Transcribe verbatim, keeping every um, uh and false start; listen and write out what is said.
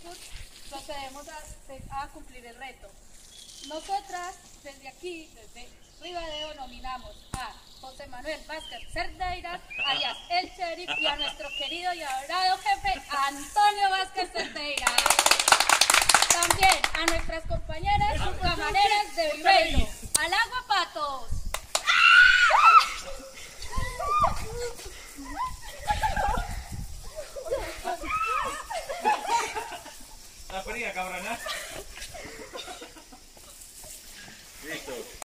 gratitud, procedemos a, a cumplir el reto. Nosotras, desde aquí, desde Ribadeo, nominamos a José Manuel Vázquez Cerdeira, alias El Sheriff, y a nuestro querido y adorado jefe, Antonio Vázquez Cerdeira. También a nuestras compañeras camareras de Viveiro. ¡Al agua, patos! La fría, cabrona.